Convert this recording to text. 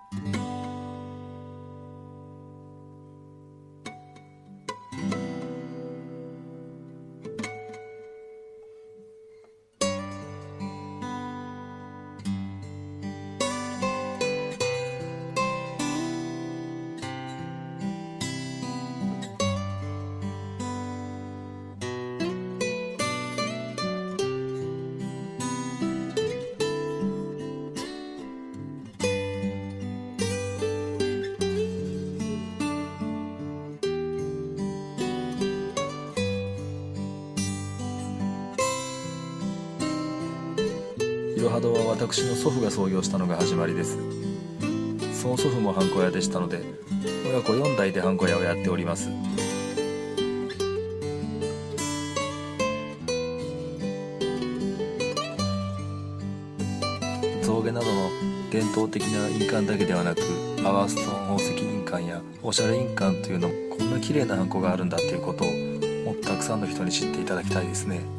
いろは堂は私の祖父が創業したのが始まりです。その祖父もハンコ屋でしたので、親子4代でハンコ屋をやっております。象牙などの伝統的な印鑑だけではなく、パワーストーン宝石印鑑やおしゃれ印鑑というのも、こんな綺麗なハンコがあるんだということをもっとたくさんの人に知っていただきたいですね。